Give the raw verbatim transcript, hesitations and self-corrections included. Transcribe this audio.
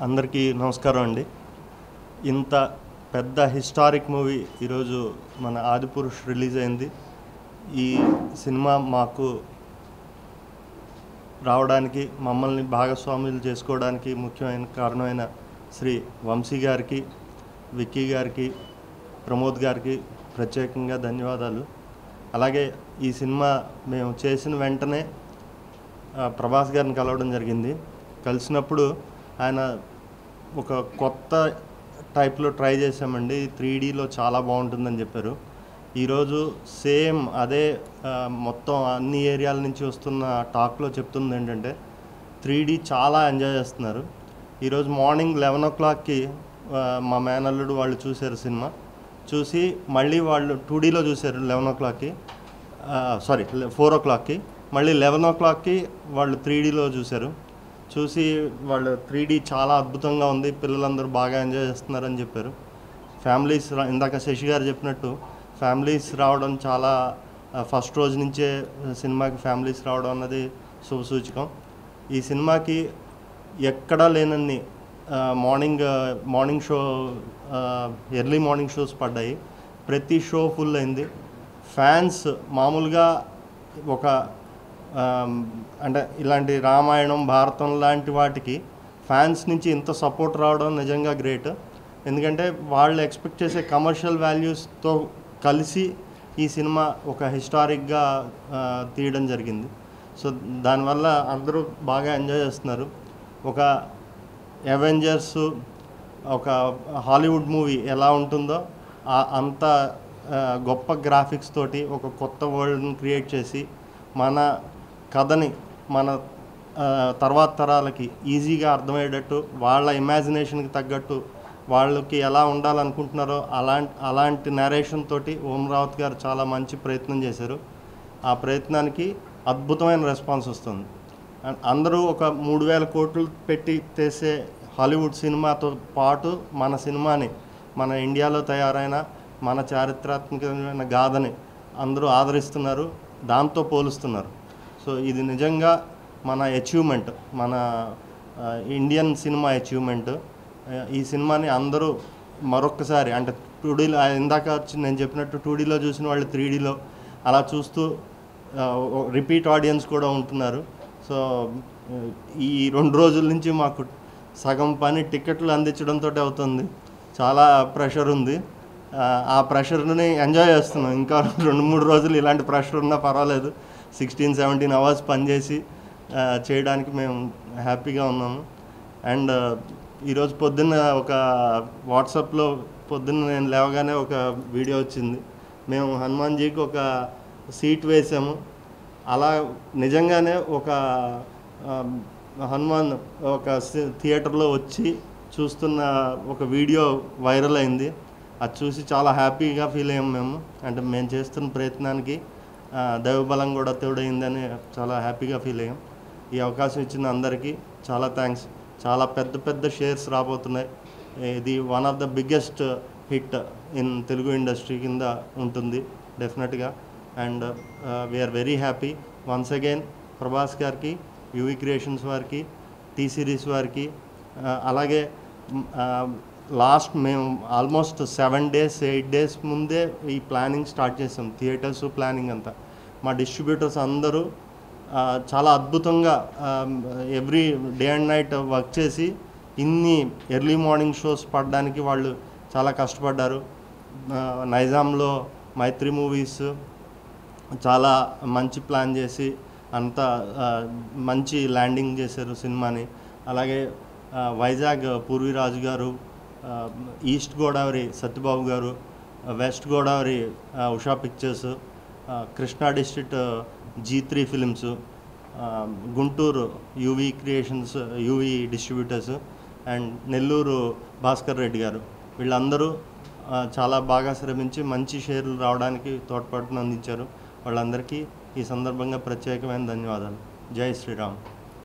అందరికీ నమస్కారం అండి. ఇంత పెద్ద హిస్టారిక్ మూవీ ఈరోజు మన ఆదిపురుష్ రిలీజ్ అయింది. ఈ సినిమా మాకు రావడానికి, మమ్మల్ని భాగస్వాములు చేసుకోవడానికి ముఖ్యమైన కారణమైన శ్రీ వంశీ గారికి, విక్కీ గారికి, ప్రమోద్ గారికి ప్రత్యేకంగా ధన్యవాదాలు. అలాగే ఈ సినిమా మేము చేసిన వెంటనే ప్రభాస్ గారిని కలవడం జరిగింది. కలిసినప్పుడు ఆయన ఒక కొత్త టైప్లో ట్రై చేసామండి, త్రీ డీలో చాలా బాగుంటుందని చెప్పారు. ఈరోజు సేమ్ అదే మొత్తం అన్ని ఏరియాల నుంచి వస్తున్న టాక్లో చెప్తుంది ఏంటంటే త్రీ డీ చాలా ఎంజాయ్ చేస్తున్నారు. ఈరోజు మార్నింగ్ లెవెన్ ఓ క్లాక్కి మా మేనల్లుడు వాళ్ళు చూశారు సినిమా. చూసి మళ్ళీ వాళ్ళు టూ డీలో చూశారు లెవెన్ ఓ క్లాక్కి సారీ ఫోర్ ఓ క్లాక్కి మళ్ళీ లెవెన్ ఓ క్లాక్కి వాళ్ళు త్రీ డీలో చూశారు. చూసి వాళ్ళు త్రీ డీ చాలా అద్భుతంగా ఉంది, పిల్లలందరూ బాగా ఎంజాయ్ చేస్తున్నారని చెప్పారు. ఫ్యామిలీస్ ఇందాక శశి గారు చెప్పినట్టు ఫ్యామిలీస్ రావడం చాలా ఫస్ట్ రోజు నుంచే సినిమాకి ఫ్యామిలీస్ రావడం అన్నది శుభసూచకం. ఈ సినిమాకి ఎక్కడా లేనన్ని morning morning show early morning shows పడ్డాయి. ప్రతి షో ఫుల్ అయింది. ఫ్యాన్స్ మామూలుగా ఒక అంటే ఇలాంటి రామాయణం, భారతం లాంటి వాటికి ఫ్యాన్స్ నుంచి ఇంత సపోర్ట్ రావడం నిజంగా గ్రేట్. ఎందుకంటే వాళ్ళు ఎక్స్పెక్ట్ చేసే కమర్షియల్ వాల్యూస్తో కలిసి ఈ సినిమా ఒక హిస్టారిక్గా తీయడం జరిగింది. సో దానివల్ల అందరూ బాగా ఎంజాయ్ చేస్తున్నారు. ఒక అవెంజర్స్, ఒక హాలీవుడ్ మూవీ ఎలా ఉంటుందో అంత గొప్ప గ్రాఫిక్స్ తోటి ఒక కొత్త వరల్డ్ని క్రియేట్ చేసి మన కథని మన తర్వాత తరాలకి ఈజీగా అర్థమయ్యేటట్టు, వాళ్ళ ఇమాజినేషన్కి తగ్గట్టు వాళ్ళకి ఎలా ఉండాలనుకుంటున్నారో అలాంటి అలాంటి నరేషన్ తోటి ఓం రావత్ గారు చాలా మంచి ప్రయత్నం చేశారు. ఆ ప్రయత్నానికి అద్భుతమైన రెస్పాన్స్ వస్తుంది. అందరూ ఒక మూడు వేల కోట్లు పెట్టి చేసే హాలీవుడ్ సినిమాతో పాటు మన సినిమాని, మన ఇండియాలో తయారైన మన చారిత్రాత్మకమైన గాథని అందరూ ఆదరిస్తున్నారు, దాంతో పోలుస్తున్నారు. సో ఇది నిజంగా మన అచీవ్మెంట్, మన ఇండియన్ సినిమా అచీవ్మెంట్. ఈ సినిమాని అందరూ మరొక్కసారి అంటే టూ డీలో ఇందాక వచ్చి నేను చెప్పినట్టు టూ డీలో చూసిన వాళ్ళు త్రీ డీలో అలా చూస్తూ రిపీట్ ఆడియన్స్ కూడా ఉంటున్నారు. సో ఈ రెండు రోజుల నుంచి మాకు సగం పని టికెట్లు అందించడంతో అవుతుంది. చాలా ప్రెషర్ ఉంది. ఆ ప్రెషర్ని ఎంజాయ్ చేస్తున్నాం. ఇంకా రెండు మూడు రోజులు ఇలాంటి ప్రెషర్ ఉన్నా పర్వాలేదు, సిక్స్టీన్ సెవెంటీన్ అవర్స్ పనిచేసి చేయడానికి మేము హ్యాపీగా ఉన్నాము. అండ్ ఈరోజు పొద్దున్న ఒక వాట్సాప్లో పొద్దున్న నేను లేవగానే ఒక వీడియో వచ్చింది. మేము హనుమాన్జీకి ఒక సీట్ వేసాము. అలా నిజంగానే ఒక హనుమాన్ ఒక థియేటర్లో వచ్చి చూస్తున్న ఒక వీడియో వైరల్ అయింది. అది చూసి చాలా హ్యాపీగా ఫీల్ అయ్యాం మేము. అంటే మేము చేస్తున్న ప్రయత్నానికి దైవబలం కూడా తోడైందని చాలా హ్యాపీగా ఫీల్ అయ్యాం. ఈ అవకాశం ఇచ్చిన అందరికీ చాలా థ్యాంక్స్. చాలా పెద్ద పెద్ద షేర్స్ రాబోతున్నాయి. ఇది one of the biggest hit in Telugu industry కింద ఉంటుంది డెఫినెట్గా. And we're very happy. Once again Prabhas గారికి, యూవీ క్రియేషన్స్ వారికి, టీ సిరీస్ వారికి, అలాగే లాస్ట్ మేము almost seven days eight days ముందే ఈ ప్లానింగ్ స్టార్ట్ చేసాం. థియేటర్స్ ప్లానింగ్ అంతా మా డిస్ట్రిబ్యూటర్స్ అందరూ చాలా అద్భుతంగా every day and night work చేసి ఇన్ని ఎర్లీ మార్నింగ్ షోస్ పడడానికి వాళ్ళు చాలా కష్టపడ్డారు. నైజాంలో మైత్రి మూవీస్ చాలా మంచి ప్లాన్ చేసి అంతా మంచి ల్యాండింగ్ చేశారు సినిమాని. అలాగే వైజాగ్ పూర్వీరాజు గారు, east Godavari Satyababu garu, west Godavari Usha pictures, Krishna district G three films, Guntur UV creations UV distributors and Nellore Bhaskar Reddy garu, వీళ్ళందరూ చాలా బాగా శ్రమించి మంచి షేర్లు రావడానికి తోడ్పాటును అందించారు. వాళ్ళందరికీ ఈ సందర్భంగా ప్రత్యేకమైన ధన్యవాదాలు. జై శ్రీరామ్.